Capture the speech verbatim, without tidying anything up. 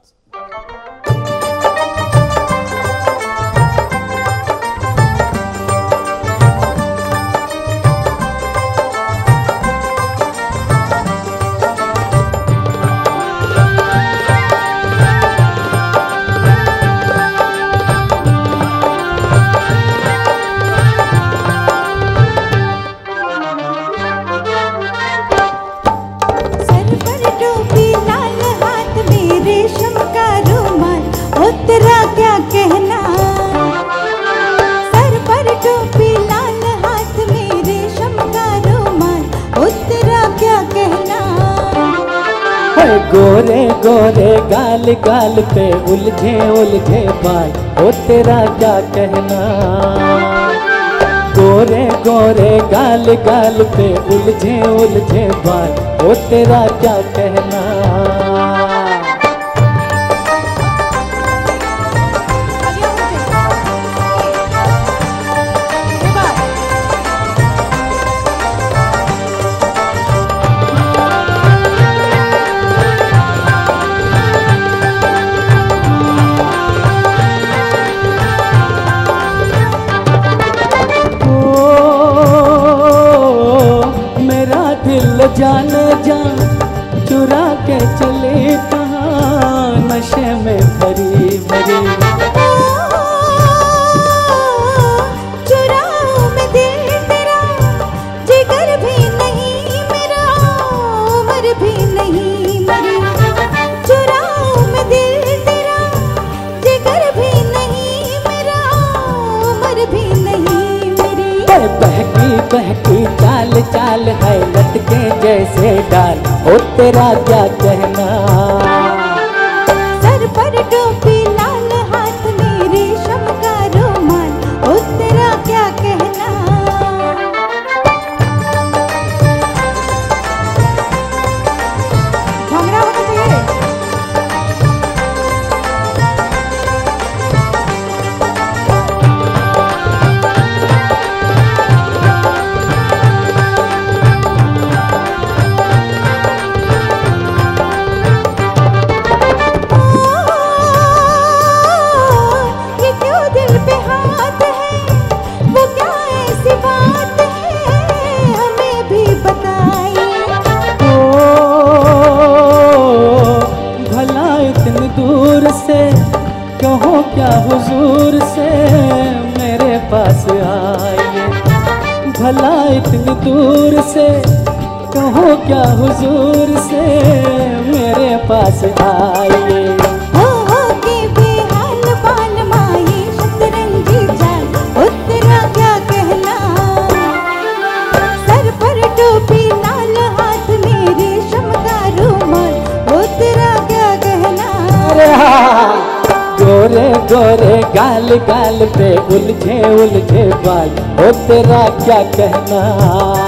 गोरे गोरे गाल गाल पे उलझे उलझे बाल, ओ तेरा क्या कहना। गोरे गोरे गाल गाल पे उलझे उलझे बाल, ओ तेरा क्या कहना। जाने जा चुरा के चले कहाँ, नशे में भरी भरी। चुराऊं मैं दिल तेरा, जिगर भी नहीं मेरा, उम्र भी नहीं मेरी। चुराऊं मैं दिल तेरा, जिगर भी नहीं मेरा, उम्र भी नहीं मेरी। बहकी बहकी चाल चाल है लटके जैसे डाल, ओ तेरा क्या कहना। सर पर टोपी लाल हाथ में रेशम का रुमाल, ओ तेरा क्या कहना। भंगड़ा होना चाहिए। कहो क्या हुजूर से मेरे पास आइए, भला इतनी दूर से कहो क्या हुजूर से मेरे पास आइए। हो हो के बेहाल बाल माए शतरंजी जाल, ओ तेरा क्या कहना। सर पर टोपी लाल हाथ में रेशम का रुमाल, ओ तेरा क्या कहना। गोरे गोरे गाल गाल पे उलझे उलझे बाल, ओ तेरा क्या कहना।